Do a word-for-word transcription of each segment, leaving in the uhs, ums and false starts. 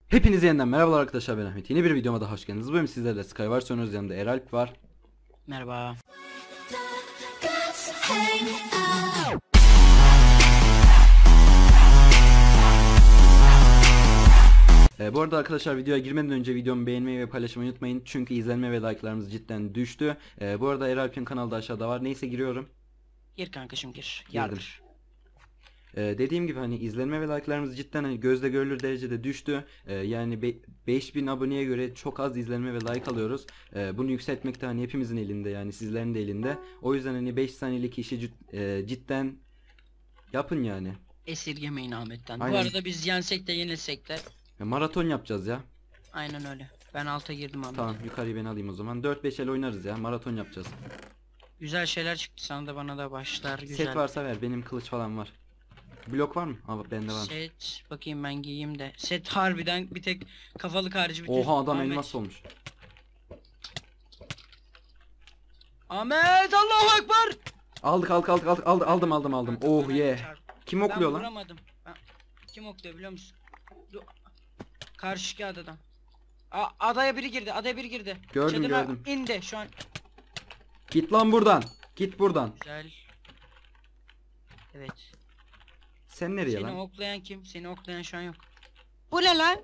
Hepinize yeniden merhabalar arkadaşlar, ben Ahmet. Yeni bir videoma daha hoş geldiniz. Bugün sizlerle Skywars oynuyoruz. Yanımda Eralp var. Merhaba. Ee, bu arada arkadaşlar, videoya girmeden önce videomu beğenmeyi ve paylaşmayı unutmayın. Çünkü izlenme ve like'larımız cidden düştü. Ee, bu arada Eralp'in kanalı da aşağıda var. Neyse, giriyorum. Gir kankacım gir. Girdim. Yardır. Ee, dediğim gibi hani izlenme ve like'larımız cidden hani gözle görülür derecede düştü. Ee, yani be beş bin aboneye göre çok az izlenme ve like alıyoruz. Ee, bunu yükseltmek de hani hepimizin elinde, yani sizlerin de elinde. O yüzden hani beş saniyelik işi cid- e, cidden yapın yani. Esirgemeyin Ahmet'ten. Aynen. Bu arada biz yensek de yenilsek de Ya maraton yapacağız ya. aynen öyle. Ben alta girdim Ahmet. Tamam, yukarıyı ben alayım o zaman. dört beş el oynarız ya. Maraton yapacağız. Güzel şeyler çıktı, sana da bana da başlar güzel. Set varsa ver. Benim kılıç falan var. Blok var mı? Aa, bende var. Set bakayım, ben giyeyim de. Set harbiden bir tek kafalık harici bütün. Oha, adam Ahmet. elmas olmuş. Ahmet, Allahu Ekber. Aldık aldık aldık aldık aldım aldım aldım aldım. Kanka, Oh bana yeah. çarp. Kim Ben okluyor lan? vuramadım. Ben... Kim okluyor biliyor musun? Dur. Karşıki adadan. A adaya biri girdi, adaya biri girdi. Gördüm, Çadıra gördüm. indi şu an. Git lan buradan. Git buradan. Güzel. Evet. Sen nereye Seni lan? oklayan kim? Seni oklayan şu an yok. Bu ne lan?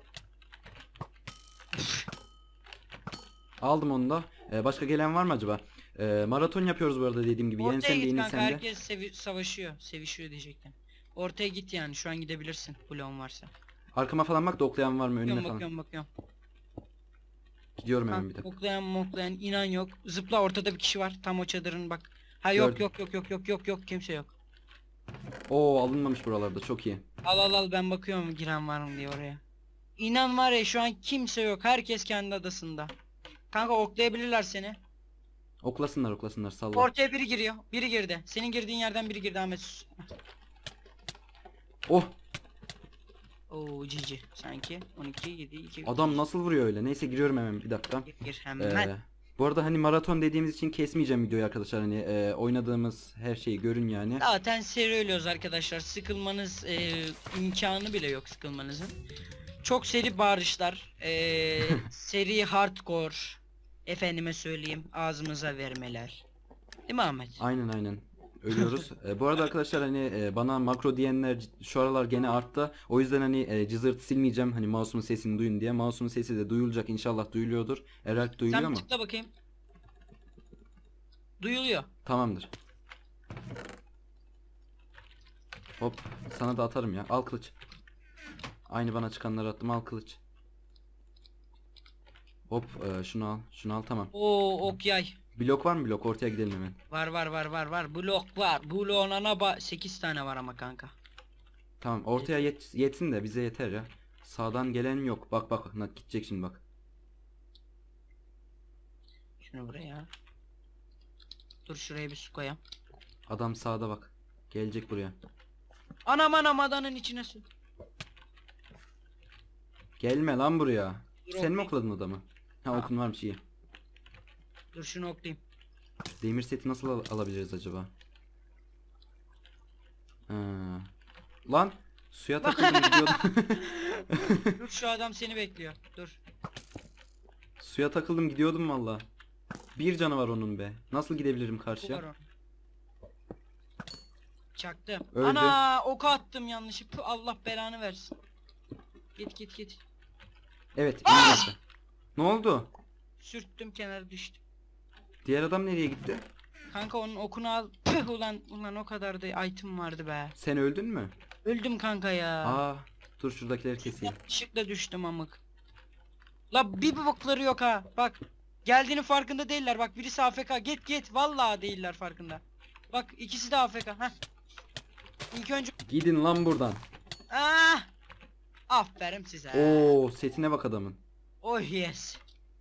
Aldım onu da. Ee, başka gelen var mı acaba? Ee, maraton yapıyoruz bu arada, dediğim gibi. Ortaya Yensen de git kanka, yenilsen de. herkes sevi savaşıyor. Sevişiyor diyecektim. Ortaya git yani, şu an gidebilirsin. Bloğun varsa. Arkama falan bak da oklayan var mı önüne Bakıyorum falan. bakıyorum bakıyorum. Gidiyorum Ha, hemen bir dakika. oklayan moklayan inan yok. Zıpla, ortada bir kişi var. Tam o çadırın bak. Ha yok Gördüm. yok yok yok yok yok yok kimse yok. Oo, alınmamış buralarda, çok iyi. Al al al, ben bakıyorum giren var mı diye oraya. İnan var ya, şu an kimse yok. Herkes kendi adasında. Kanka oklayabilirler seni. Oklasınlar oklasınlar, salla. Ortaya biri giriyor. Biri girdi. Senin girdiğin yerden biri girdi Ahmet. Oh, Oo cici sanki. on iki yedi iki. adam nasıl vuruyor öyle? Neyse, giriyorum hemen bir dakika. Gir, gir hemen. Ee, bu arada hani maraton dediğimiz için kesmeyeceğim videoyu arkadaşlar. Hani e, oynadığımız her şeyi görün yani. Zaten seri ölüyoruz arkadaşlar. Sıkılmanız e, imkanı bile yok sıkılmanızın. Çok seri bağırışlar. E, seri hardcore. Efendime söyleyeyim, ağzımıza vermeler. Değil mi Ahmet? Aynen aynen. Ölüyoruz. E, bu arada arkadaşlar, hani e, bana makro diyenler c- şu aralar gene arttı. O yüzden hani e, cızırtı silmeyeceğim. Hani mouse'umun sesini duyun diye. Mouse'umun sesi de duyulacak inşallah, duyuluyordur. Eralp duyuluyor Sen bir mu? tıkla bakayım. Duyuluyor. Tamamdır. Hop, sana da atarım ya. Al kılıç. Aynı bana çıkanları attım, al kılıç. Hop, e, şunu al. Şunu al, tamam. Oo ok yay. Blok var mı blok? Ortaya gidelim hemen. Var var var var var. Blok var. Bloğun ana ba sekiz tane var ama kanka. Tamam, ortaya yet yetsin de bize yeter ya. Sağdan gelen yok. Bak bak, na- gidecek şimdi bak. Şunu buraya. Dur şuraya bir su koyayım. Adam sağda bak. Gelecek buraya. Anam anam, adanın içine su. Gelme lan buraya. Dur, Sen mi okuyayım. okladın adamı? Ha, Ha. okun varmış, iyi. Dur şunu oklayayım. Demir seti nasıl al- alabiliriz acaba? Ha. Lan suya takıldım gidiyordum. Dur şu adam seni bekliyor. Dur. Suya takıldım gidiyordum valla. Bir canı var onun be. Nasıl gidebilirim Bu var karşıya? o. Çaktım. Öldü. Ana ok attım yanlışlıkla. Allah belanı versin. Git git git. Evet, iyi yaptı. Ne oldu? Sürttüm, kenara düştüm. Diğer adam nereye gitti? Kanka onun okunu al. Püh ulan ulan, o kadar da item vardı be. Sen öldün mü? Öldüm kanka ya. Aa, dur şuradakileri keseyim. Yanlışlıkla düştüm amık. La bir bokları yok ha. Bak. Geldiğinin farkında değiller. Bak birisi A F K. Git git. Vallahi değiller farkında. Bak ikisi de A F K. Heh. İlk önce. Gidin lan buradan. Ah! Aferin size. Oo, setine bak adamın. Oh yes.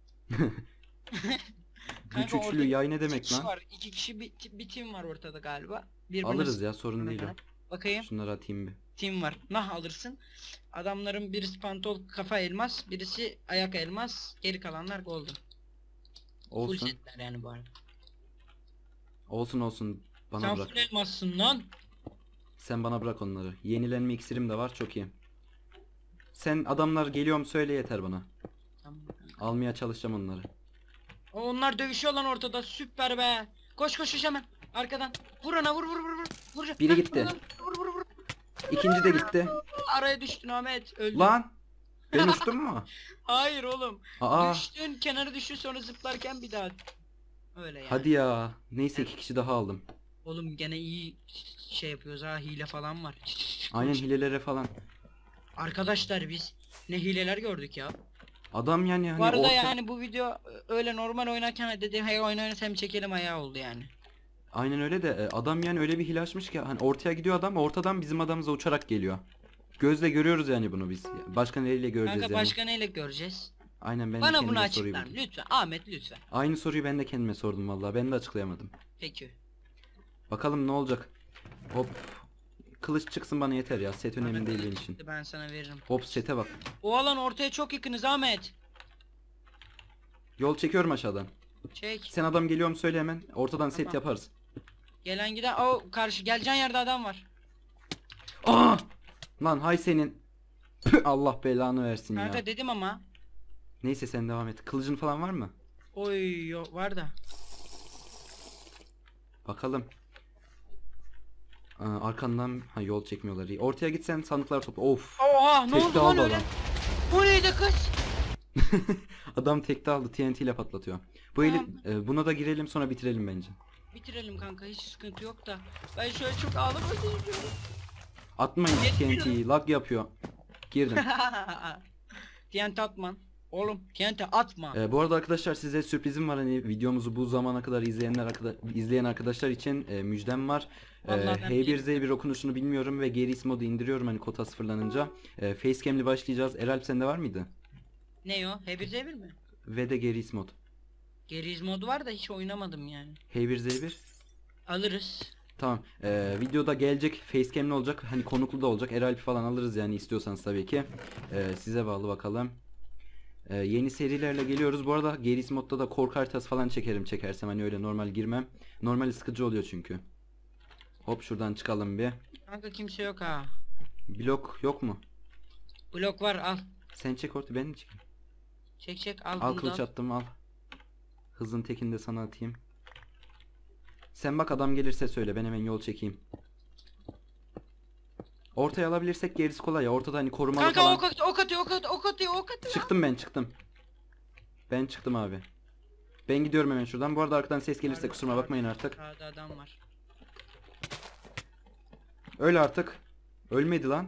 Güç orada üçlü yay ne İki demek kişi lan? var. İki kişi bir, bir team var ortada galiba. Birbirini Alırız ya, sorun değil o. Bakayım. Şunları atayım bir. Team var. Nah alırsın. Adamların birisi pantol kafa elmas, birisi ayak elmas, geri kalanlar golden. Full Olsun. setler yani bu arada. Olsun olsun. Bana Sen bırak. full elmassın lan. Sen bana bırak onları. Yenilenme iksirim de var, çok iyi. Sen adamlar geliyorum söyle yeter bana. Tamam. Almaya çalışacağım onları. O, onlar dövüşüyor lan ortada. Süper be. Koş koş koş hemen. Arkadan. Vur ona vur vur vur vur. Vur. Biri Heh, gitti. vur, vur vur vur. İkinci de gitti. Araya düştün Ahmet. Öldün. Lan! Ben uçtum mu? Hayır oğlum. Aa! Düştün kenara düştün sonra zıplarken bir daha. Öyle yani. Hadi ya. Neyse iki kişi daha aldım. Oğlum gene iyi şey yapıyoruz ha, hile falan var. Aynen hilelere falan. Arkadaşlar biz ne hileler gördük ya. Adam yani hani Bu arada orta- yani bu video öyle normal oynarken dedim hey oyun oynasam çekelim ayağı oldu yani. Aynen öyle de e, adam yani öyle bir hile açmış ki hani ortaya gidiyor adam, ortadan bizim adamımıza uçarak geliyor. Gözle görüyoruz yani bunu biz. Başka neyle göreceğiz Kanka yani. başka neyle göreceğiz? Aynen ben de Bana kendime bunu soruyu açıklar buldum. lütfen Ahmet lütfen. Aynı soruyu ben de kendime sordum vallahi. Ben de açıklayamadım. Peki. Bakalım ne olacak. Hop. Kılıç çıksın bana yeter ya. Set önemli Ahmet, değil benim için. ben sana veririm. Hop sete bak. O alan ortaya çok yakınız Ahmet. Yol çekiyorum aşağıdan. Çek. Sen adam geliyor mu söyle hemen. Ortadan set Tamam. yaparız. Gelen giden o karşı geleceğin yerde adam var. Aa! Lan hay senin. Püh, Allah belanı versin Kanka ya. dedim ama. Neyse sen devam et. Kılıcın falan var mı? Oy yo, var da. Bakalım. Aa, arkandan ha, yol çekmiyorlar iyi. Ortaya gitsen sandıklar topla. Of. Oha ne Tekte oldu lan aldı öyle? adam. Bu neydi kız? Adam tekte aldı. T N T ile patlatıyor. Bu Tamam. eli e, buna da girelim sonra bitirelim bence. Bitirelim kanka hiç sıkıntı yok da. Ben şöyle çok ağlamak istiyorum. Atmayın Yetmiyor. T N T'yi. Lag yapıyor. Girdim. T N T atman. Oğlum T N T atma. Ee, bu arada arkadaşlar size sürprizim var, hani videomuzu bu zamana kadar izleyenler arkada- izleyen arkadaşlar için e, müjdem var. Ee, Vallahi ben H bir Z bir okunuşunu bilmiyorum ve Geris modu indiriyorum hani kota sıfırlanınca. Ee, Facecam'li başlayacağız. Eralp sende var mıydı? Ne o? H bir Z bir mi? Ve de Geris mod. Geriz modu var da hiç oynamadım yani. H bir Z bir. Alırız. Tamam. Ee, videoda gelecek Facecam'li olacak. Hani konuklu da olacak. Eralp falan alırız yani istiyorsanız tabii ki. Ee, size bağlı bakalım. Ee, yeni serilerle geliyoruz. Bu arada Geris modda da korku haritası falan çekerim çekersem, hani öyle normal girmem. Normal sıkıcı oluyor çünkü. Hop şuradan çıkalım bir. Kanka kimse yok ha. Blok yok mu? Blok var al. Sen çek orta, ben mi çekeyim? Çek çek al, Al bunu da kılıç al. attım al. Hızın tekini de sana atayım. Sen bak adam gelirse söyle, ben hemen yol çekeyim. Ortaya alabilirsek gerisi kolay ya. Ortada hani korumalı Kanka falan. ok atıyor ok atıyor ok atıyor ok atıyor ok atıyor. Çıktım ben çıktım. Ben çıktım abi. Ben gidiyorum hemen şuradan. Bu arada arkadan ses gelirse kusuruma bakmayın artık. Sağda adam var. Öyle artık. Ölmedi lan.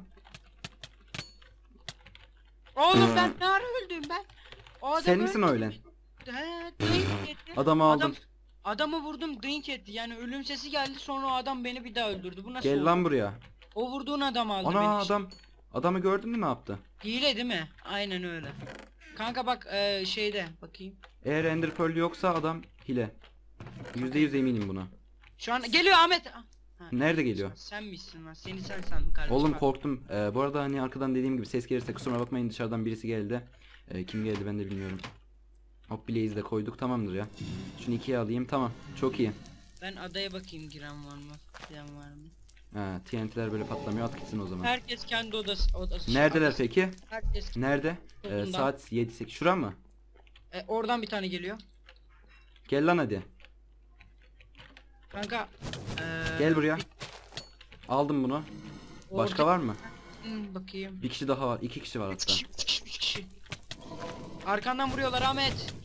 Oğlum ben ne ara öldüm ben? O adam Sen misin o öldü. ölen? He, drink etti. Adamı aldım. Adam, adamı vurdum drink etti. Yani ölüm sesi geldi sonra o adam beni bir daha öldürdü. Bu nasıl Gel oldu? lan buraya. O vurduğun adam aldı Ana beni. adam. Adamı gördün mü ne yaptı? Hile değil mi? Aynen öyle. Kanka bak e, şeyde bakayım. Eğer Ender Pearl yoksa adam hile. yüzde yüz eminim buna. Şu an geliyor Ahmet. Ha, Nerede geliyor? sen misin lan? Seni sen sandım kardeşim. Oğlum Bak. korktum. Ee, bu arada hani arkadan dediğim gibi ses gelirse kusuruma bakmayın, dışarıdan birisi geldi. Ee, kim geldi ben de bilmiyorum. Hop Blaze'i de koyduk, tamamdır ya. Şunu ikiye alayım, tamam. Çok iyi. Ben adaya bakayım giren var mı? Giren var mı? Ha, T N T'ler böyle patlamıyor, at gitsin o zaman. Herkes kendi odası. odası Neredeler adası. peki? Herkes. Nerede? Ee, Solundan. saat yedi sekiz. Şura mı? E, oradan bir tane geliyor. Gel lan hadi. Kanka. e, Gel buraya. Aldım bunu. Başka orada- var mı? Hmm, bakayım. Bir kişi daha var. İki kişi var Üç hatta. kişi, üç kişi, üç kişi. Arkandan vuruyorlar Ahmet.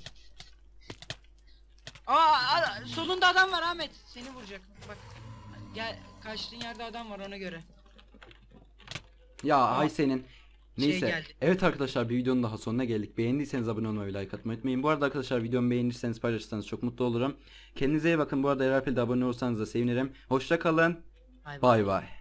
Aa, aa, solunda adam var Ahmet. Seni vuracak. Bak. Gel, kaçtığın yerde adam var ona göre. Ya Aa, ay senin. şey Neyse. geldi. Evet arkadaşlar, bir videonun daha sonuna geldik. Beğendiyseniz abone olmayı ve like atmayı unutmayın. Bu arada arkadaşlar videomu beğenirseniz paylaşırsanız çok mutlu olurum. Kendinize iyi bakın. Bu arada Erapel'de abone olursanız da sevinirim. Hoşça kalın. Bay bay. Bay bay.